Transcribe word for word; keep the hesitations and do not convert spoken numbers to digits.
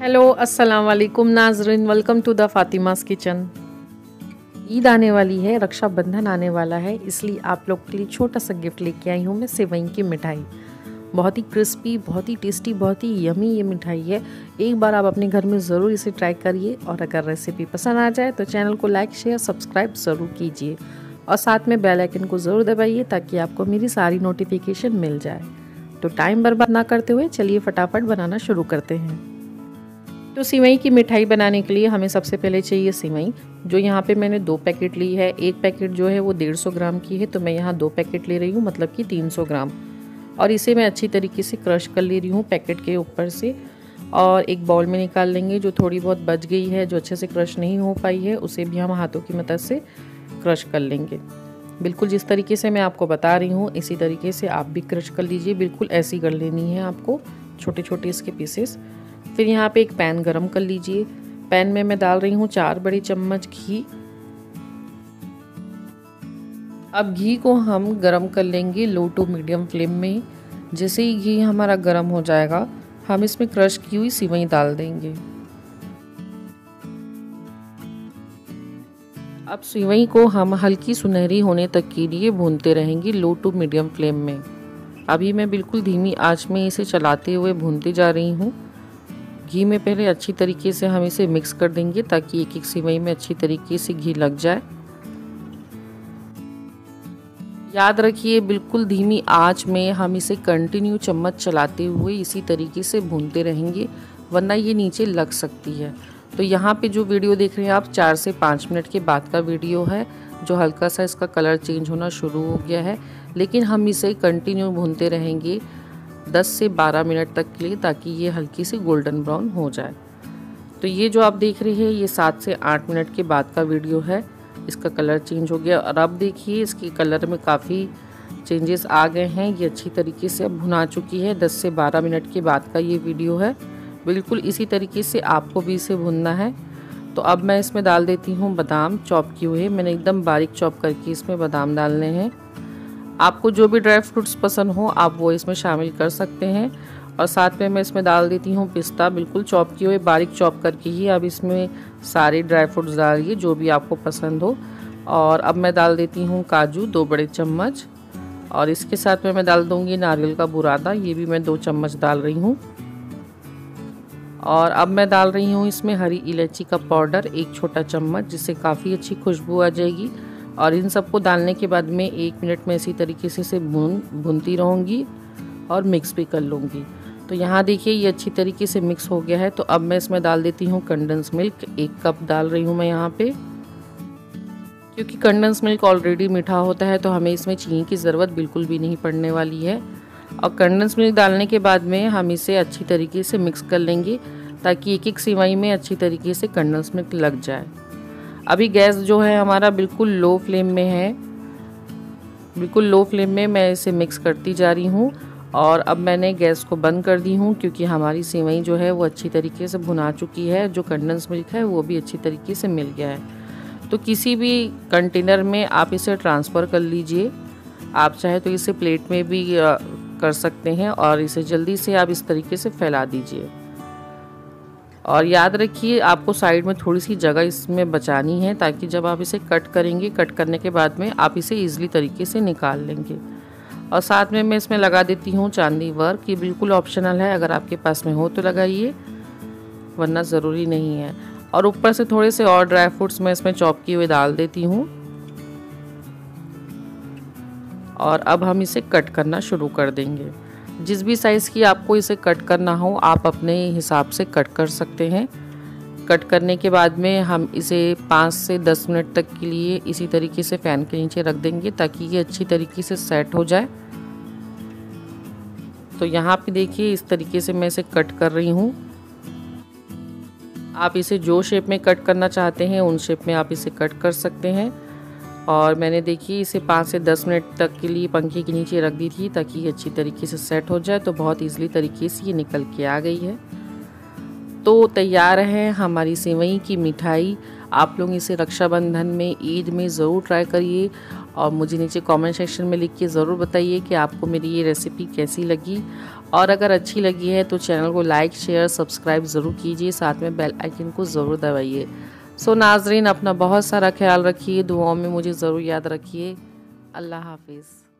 Hello अस्सलाम वालेकुम नाज़रीन, welcome to the Fatima's kitchen. Eid आने वाली है, रक्षाबंधन आने वाला है, इसलिए आप लोग के लिए छोटा सा गिफ्ट लेके आई हूँ मैं सेवई की मिठाई। बहुत ही क्रिस्पी, बहुत ही टेस्टी, बहुत ही यमी ये मिठाई है। एक बार आप अपने घर में ज़रूर इसे ट्राई करिए और अगर रेसिपी पसंद आ जाए तो चैनल को लाइक शेयर सब्सक्राइब ज़रूर कीजिए और साथ में बेल आइकन को ज़रूर दबाइए ताकि आपको मेरी सारी नोटिफिकेशन मिल जाए। तो टाइम बर्बाद ना करते हुए चलिए फटाफट बनाना शुरू करते हैं। तो सिवई की मिठाई बनाने के लिए हमें सबसे पहले चाहिए सिवई, जो यहाँ पे मैंने दो पैकेट ली है। एक पैकेट जो है वो डेढ़ सौ ग्राम की है, तो मैं यहाँ दो पैकेट ले रही हूँ, मतलब कि तीन सौ ग्राम। और इसे मैं अच्छी तरीके से क्रश कर ले रही हूँ पैकेट के ऊपर से और एक बाउल में निकाल लेंगे। जो थोड़ी बहुत बच गई है, जो अच्छे से क्रश नहीं हो पाई है, उसे भी हम हाथों की मदद से क्रश कर लेंगे। बिल्कुल जिस तरीके से मैं आपको बता रही हूँ इसी तरीके से आप भी क्रश कर लीजिए। बिल्कुल ऐसी कर लेनी है आपको, छोटे छोटे इसके पीसेस। फिर यहाँ पे एक पैन गरम कर लीजिए। पैन में मैं डाल रही हूँ चार बड़े चम्मच घी। अब घी को हम गरम कर लेंगे लो टू मीडियम फ्लेम में। जैसे ही घी हमारा गरम हो जाएगा हम इसमें क्रश की हुई सिवई डाल देंगे। अब सिवई को हम हल्की सुनहरी होने तक के लिए भूनते रहेंगे लो टू मीडियम फ्लेम में। अभी मैं बिल्कुल धीमी आंच में इसे चलाते हुए भूनती जा रही हूँ। घी में पहले अच्छी तरीके से हम इसे मिक्स कर देंगे ताकि एक एक सिवई में अच्छी तरीके से घी लग जाए। याद रखिए बिल्कुल धीमी आंच में हम इसे कंटिन्यू चम्मच चलाते हुए इसी तरीके से भूनते रहेंगे, वरना ये नीचे लग सकती है। तो यहाँ पे जो वीडियो देख रहे हैं आप चार से पाँच मिनट के बाद का वीडियो है, जो हल्का सा इसका कलर चेंज होना शुरू हो गया है, लेकिन हम इसे कंटिन्यू भूनते रहेंगे दस से बारह मिनट तक के लिए ताकि ये हल्की सी गोल्डन ब्राउन हो जाए। तो ये जो आप देख रहे हैं ये सात से आठ मिनट के बाद का वीडियो है। इसका कलर चेंज हो गया और अब देखिए इसके कलर में काफ़ी चेंजेस आ गए हैं। ये अच्छी तरीके से अब भुना चुकी है। दस से बारह मिनट के बाद का ये वीडियो है। बिल्कुल इसी तरीके से आपको भी इसे भुनना है। तो अब मैं इसमें डाल देती हूँ बादाम चॉप किए हुए। मैंने एकदम बारीक चॉप करके इसमें बादाम डालने हैं। आपको जो भी ड्राई फ्रूट्स पसंद हो आप वो इसमें शामिल कर सकते हैं। और साथ में मैं इसमें डाल देती हूँ पिस्ता, बिल्कुल चॉप किए हुए, बारीक चॉप करके ही अब इसमें सारे ड्राई फ्रूट्स डालिए जो भी आपको पसंद हो। और अब मैं डाल देती हूँ काजू दो बड़े चम्मच और इसके साथ में मैं डाल दूँगी नारियल का बुरादा, ये भी मैं दो चम्मच डाल रही हूँ। और अब मैं डाल रही हूँ इसमें हरी इलायची का पाउडर एक छोटा चम्मच, जिससे काफ़ी अच्छी खुशबू आ जाएगी। और इन सबको डालने के बाद में एक मिनट में इसी तरीके से इसे भून भूनती रहूँगी और मिक्स भी कर लूँगी। तो यहाँ देखिए ये अच्छी तरीके से मिक्स हो गया है। तो अब मैं इसमें डाल देती हूँ कंडेंस मिल्क, एक कप डाल रही हूँ मैं यहाँ पे। क्योंकि कंडेंस मिल्क ऑलरेडी मीठा होता है तो हमें इसमें चीनी की ज़रूरत बिल्कुल भी नहीं पड़ने वाली है। और कंडेंस मिल्क डालने के बाद में हम इसे अच्छी तरीके से मिक्स कर लेंगे ताकि एक एक सिवई में अच्छी तरीके से कंडेंस मिल्क लग जाए। अभी गैस जो है हमारा बिल्कुल लो फ्लेम में है। बिल्कुल लो फ्लेम में मैं इसे मिक्स करती जा रही हूँ और अब मैंने गैस को बंद कर दी हूँ क्योंकि हमारी सिवई जो है वो अच्छी तरीके से भुना चुकी है। जो कंडेंस मिल्क है वो भी अच्छी तरीके से मिल गया है। तो किसी भी कंटेनर में आप इसे ट्रांसफ़र कर लीजिए। आप चाहे तो इसे प्लेट में भी कर सकते हैं और इसे जल्दी से आप इस तरीके से फैला दीजिए। और याद रखिए आपको साइड में थोड़ी सी जगह इसमें बचानी है ताकि जब आप इसे कट करेंगे, कट करने के बाद में आप इसे ईज़िली तरीके से निकाल लेंगे। और साथ में मैं इसमें लगा देती हूँ चांदी वर्क, ये बिल्कुल ऑप्शनल है, अगर आपके पास में हो तो लगाइए वरना ज़रूरी नहीं है। और ऊपर से थोड़े से और ड्राई फ्रूट्स मैं इसमें चॉप किए हुए डाल देती हूँ। और अब हम इसे कट करना शुरू कर देंगे। जिस भी साइज़ की आपको इसे कट करना हो आप अपने हिसाब से कट कर सकते हैं। कट करने के बाद में हम इसे पाँच से दस मिनट तक के लिए इसी तरीके से फ़ैन के नीचे रख देंगे ताकि ये अच्छी तरीके से सेट हो जाए। तो यहाँ पे देखिए इस तरीके से मैं इसे कट कर रही हूँ। आप इसे जो शेप में कट करना चाहते हैं उन शेप में आप इसे कट कर सकते हैं। और मैंने देखिए इसे पाँच से दस मिनट तक के लिए पंखे के नीचे रख दी थी ताकि ये अच्छी तरीके से सेट हो जाए। तो बहुत ईज़िली तरीके से ये निकल के आ गई है। तो तैयार है हमारी सिवई की मिठाई। आप लोग इसे रक्षाबंधन में, ईद में ज़रूर ट्राई करिए और मुझे नीचे कमेंट सेक्शन में लिख के ज़रूर बताइए कि आपको मेरी ये रेसिपी कैसी लगी। और अगर अच्छी लगी है तो चैनल को लाइक शेयर सब्सक्राइब ज़रूर कीजिए, साथ में बेल आइकन को ज़रूर दबाइए। सो नाजरीन, अपना बहुत सारा ख्याल रखिए, दुआओं में मुझे ज़रूर याद रखिए। अल्लाह हाफिज़।